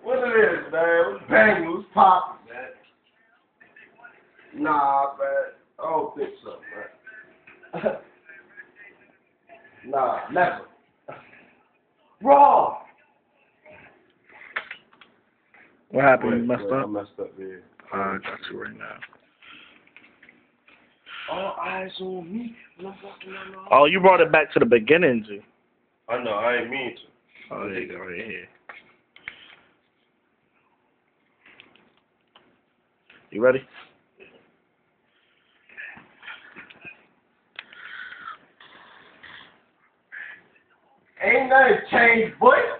What it is, man? What's banging? What's popping, man? Nah, man. I don't think so, man. Nah, never. Raw! What happened? You messed I up? messed up, man. I got you right now. All eyes on me. Oh, you brought it back to the beginning, G. I know, I ain't mean to. Oh, there you go, right here. You ready? Ain't nothing changed, boy.